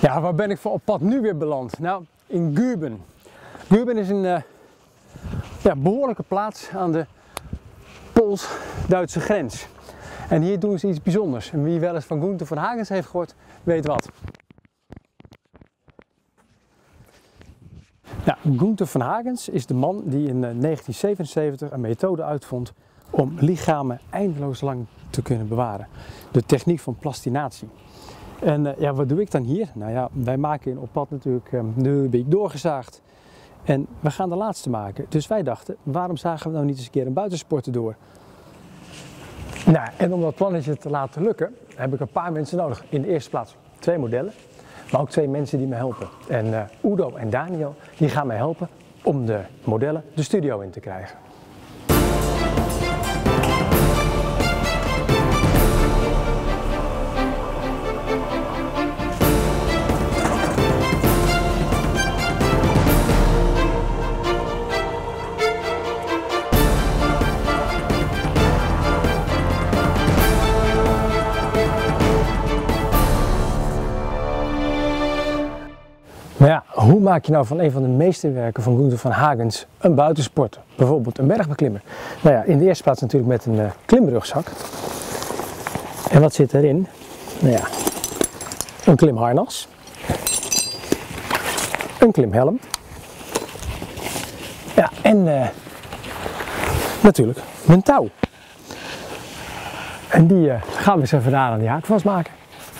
Ja, waar ben ik voor op pad nu weer beland? Nou, in Guben. Guben is een behoorlijke plaats aan de Pools-Duitse grens. En hier doen ze iets bijzonders. En wie wel eens van Gunther van Hagens heeft gehoord, weet wat. Nou, Gunther van Hagens is de man die in 1977 een methode uitvond om lichamen eindeloos lang te kunnen bewaren. De techniek van plastinatie. En wat doe ik dan hier? Nou ja, wij maken in Op Pad natuurlijk de week doorgezaagd. En we gaan de laatste maken. Dus wij dachten, waarom zagen we nou niet eens een keer een buitensporter door? Nou, en om dat plannetje te laten lukken, heb ik een paar mensen nodig. In de eerste plaats 2 modellen, maar ook 2 mensen die me helpen. En Udo en Daniel, die gaan mij helpen om de modellen de studio in te krijgen. Maar ja, hoe maak je nou van een van de meesterwerken van Gunther van Hagens een buitensporter? Bijvoorbeeld een bergbeklimmer. Nou ja, in de eerste plaats natuurlijk met een klimrugzak. En wat zit erin? Nou ja, een klimharnas. Een klimhelm. Ja, en natuurlijk mijn touw. En die gaan we eens even daar aan die haak vastmaken.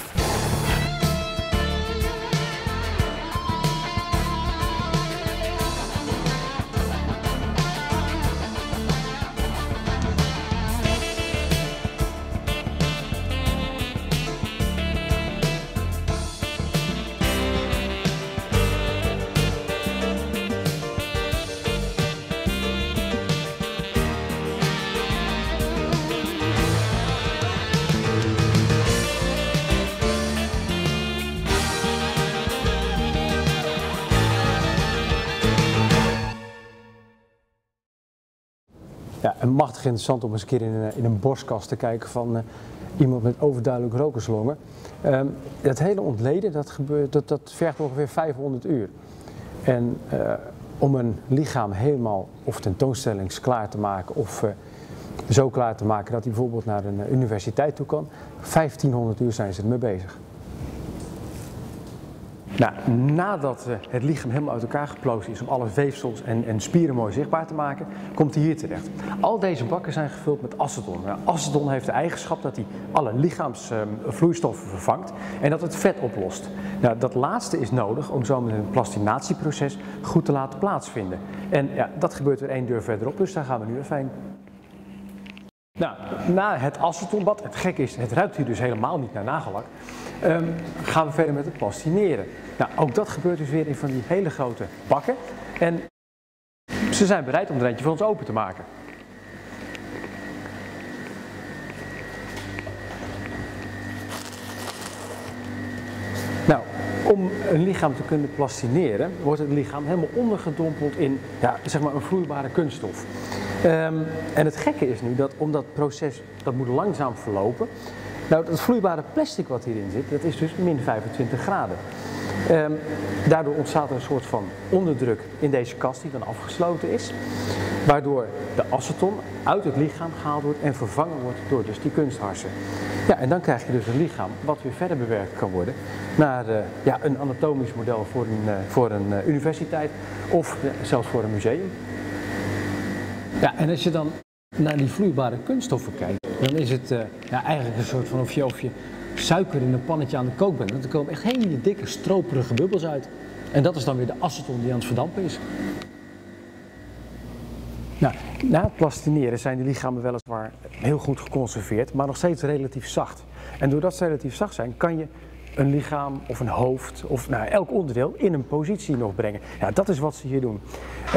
Ja, en machtig interessant om eens een keer in een borstkast te kijken van iemand met overduidelijk rokerslongen. Het hele ontleden, dat vergt ongeveer 500 uur. En om een lichaam helemaal of tentoonstellingsklaar te maken of zo klaar te maken dat hij bijvoorbeeld naar een universiteit toe kan, 1500 uur zijn ze ermee bezig. Nou, nadat het lichaam helemaal uit elkaar geplozen is om alle weefsels en spieren mooi zichtbaar te maken, komt hij hier terecht. Al deze bakken zijn gevuld met aceton. Nou, aceton heeft de eigenschap dat hij alle lichaamsvloeistoffen vervangt en dat het vet oplost. Nou, dat laatste is nodig om zo met een plastinatieproces goed te laten plaatsvinden. En ja, dat gebeurt weer 1 deur verderop, dus daar gaan we nu even heen. Nou, na het acetonbad, het gekke is, het ruikt hier dus helemaal niet naar nagellak, gaan we verder met het plastineren. Nou, ook dat gebeurt dus weer in van die hele grote bakken. En ze zijn bereid om er eentje voor ons open te maken. Nou, om een lichaam te kunnen plastineren, wordt het lichaam helemaal ondergedompeld in zeg maar een vloeibare kunststof. En het gekke is nu dat om dat proces, dat moet langzaam verlopen. Nou, dat vloeibare plastic wat hierin zit, dat is dus min 25 graden. Daardoor ontstaat er een soort van onderdruk in deze kast die dan afgesloten is. Waardoor de aceton uit het lichaam gehaald wordt en vervangen wordt door dus die kunstharsen. Ja, en dan krijg je dus een lichaam wat weer verder bewerkt kan worden naar een anatomisch model voor een universiteit of zelfs voor een museum. Ja, en als je dan naar die vloeibare kunststoffen kijkt, dan is het eigenlijk een soort van of je suiker in een pannetje aan de kook bent. Want er komen echt hele dikke, stroperige bubbels uit. En dat is dan weer de aceton die aan het verdampen is. Nou, na het plastineren zijn die lichamen weliswaar heel goed geconserveerd, maar nog steeds relatief zacht. En doordat ze relatief zacht zijn, kan je een lichaam of een hoofd of elk onderdeel in een positie nog brengen. Ja, dat is wat ze hier doen.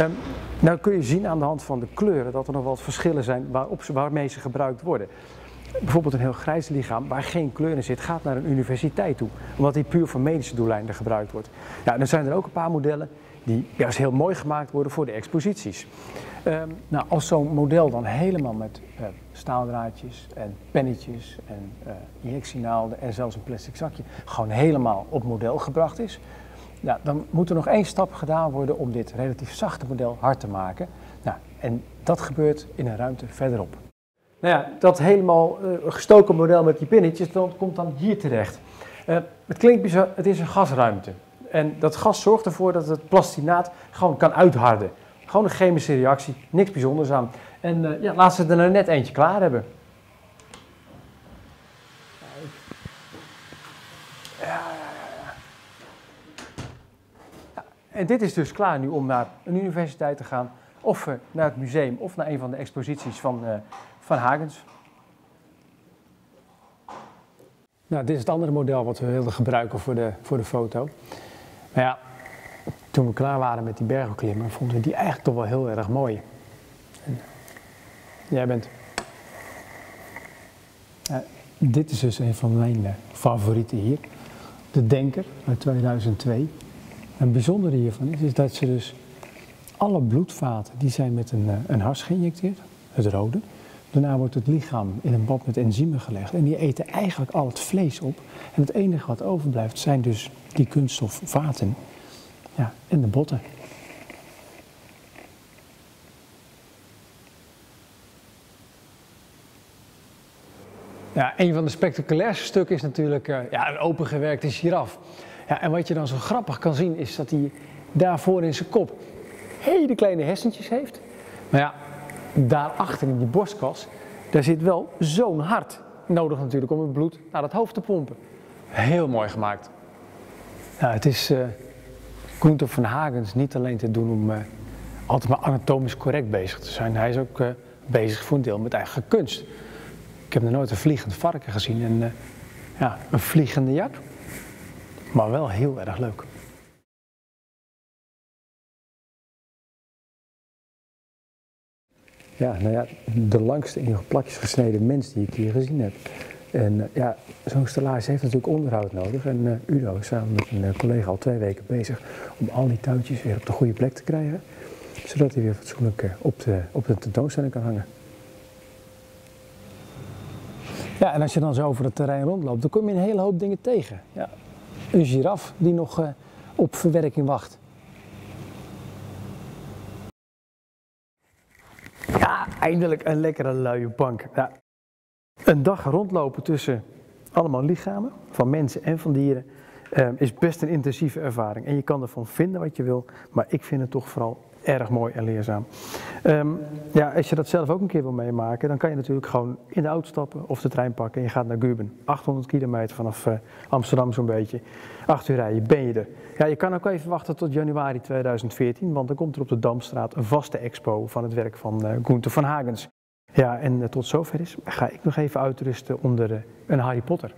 Nou kun je zien aan de hand van de kleuren dat er nog wat verschillen zijn waarmee ze gebruikt worden. bijvoorbeeld een heel grijs lichaam waar geen kleur in zit, gaat naar een universiteit toe. Omdat die puur voor medische doeleinden gebruikt wordt. Ja, dan zijn er ook een paar modellen die juist heel mooi gemaakt worden voor de exposities. Nou, als zo'n model dan helemaal met staaldraadjes en pennetjes en injectienaalden en zelfs een plastic zakje gewoon helemaal op model gebracht is, ja, dan moet er nog één stap gedaan worden om dit relatief zachte model hard te maken. Nou, en dat gebeurt in een ruimte verderop. Nou ja, dat helemaal gestoken model met die pinnetjes komt dan hier terecht. Het klinkt bizar, het is een gasruimte. En dat gas zorgt ervoor dat het plastinaat gewoon kan uitharden. Gewoon een chemische reactie, niks bijzonders aan. En ja, laat ze er nou net eentje klaar hebben. Ja. En dit is dus klaar nu om naar een universiteit te gaan, of naar het museum, of naar een van de exposities van Hagens. Nou, dit is het andere model wat we wilden gebruiken voor de foto. Maar ja, toen we klaar waren met die bergbeklimmen, vonden we die eigenlijk toch wel heel erg mooi. En jij bent... dit is dus een van mijn favorieten hier. De Denker uit 2002. En het bijzondere hiervan is dat ze dus alle bloedvaten, die zijn met een hars geïnjecteerd, het rode. Daarna wordt het lichaam in een bad met enzymen gelegd en die eten eigenlijk al het vlees op. En het enige wat overblijft zijn dus die kunststofvaten, ja, en de botten. Ja, een van de spectaculairste stukken is natuurlijk ja, een opengewerkte giraf. Ja, en wat je dan zo grappig kan zien is dat hij daarvoor in zijn kop hele kleine hersentjes heeft. Maar ja, daarachter in die borstkas, daar zit wel zo'n hart nodig natuurlijk om het bloed naar het hoofd te pompen. Heel mooi gemaakt. Nou, het is Gunther van Hagens niet alleen te doen om altijd maar anatomisch correct bezig te zijn. Hij is ook bezig voor een deel met eigen kunst. Ik heb nog nooit een vliegend varken gezien en ja, een vliegende jak. Maar wel heel erg leuk. Ja, nou ja, de langste in plakjes gesneden mens die ik hier gezien heb. En ja, zo'n stellage heeft natuurlijk onderhoud nodig. En Udo is samen met een collega al 2 weken bezig om al die touwtjes weer op de goede plek te krijgen. Zodat hij weer fatsoenlijk op de tentoonstelling kan hangen. Ja, en als je dan zo over het terrein rondloopt, dan kom je een hele hoop dingen tegen. Ja, een giraf die nog op verwerking wacht. Ja, eindelijk een lekkere luie bank. Ja. Een dag rondlopen tussen allemaal lichamen, van mensen en van dieren, is best een intensieve ervaring. En je kan ervan vinden wat je wil, maar ik vind het toch vooral erg mooi en leerzaam. Ja, als je dat zelf ook een keer wil meemaken, dan kan je natuurlijk gewoon in de auto stappen of de trein pakken en je gaat naar Guben. 800 kilometer vanaf Amsterdam zo'n beetje. 8 uur rijden, ben je er. Ja, je kan ook even wachten tot januari 2014, want dan komt er op de Damstraat een vaste expo van het werk van Gunther van Hagens. Ja, en tot zover is, ga ik nog even uitrusten onder een Harry Potter.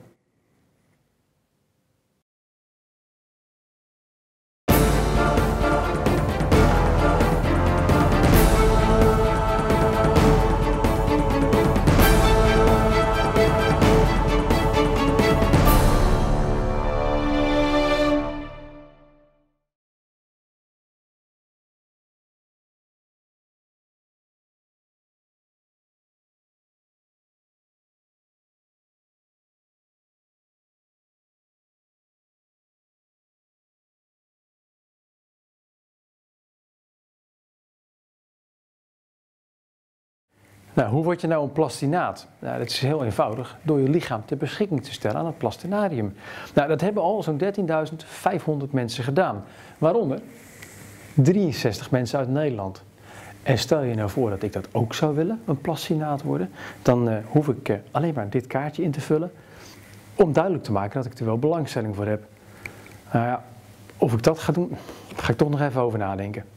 Nou, hoe word je nou een plastinaat? Nou, dat is heel eenvoudig, door je lichaam ter beschikking te stellen aan het plastinarium. Nou, dat hebben al zo'n 13.500 mensen gedaan, waaronder 63 mensen uit Nederland. En stel je nou voor dat ik dat ook zou willen, een plastinaat worden, dan hoef ik alleen maar dit kaartje in te vullen, om duidelijk te maken dat ik er wel belangstelling voor heb. Nou ja, of ik dat ga doen, daar ga ik toch nog even over nadenken.